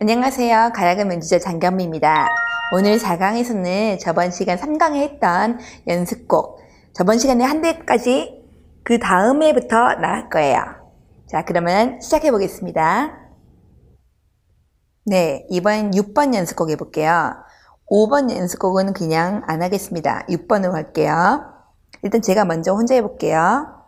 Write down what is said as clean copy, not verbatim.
안녕하세요. 가야금 연주자 장경미입니다. 오늘 4강에서는 저번 시간 3강에 했던 연습곡, 저번 시간에 한 대까지 그 다음 회부터 나갈 거예요. 자, 그러면 시작해 보겠습니다. 네, 이번 6번 연습곡 해볼게요. 5번 연습곡은 그냥 안 하겠습니다. 6번으로 할게요. 일단 제가 먼저 혼자 해볼게요.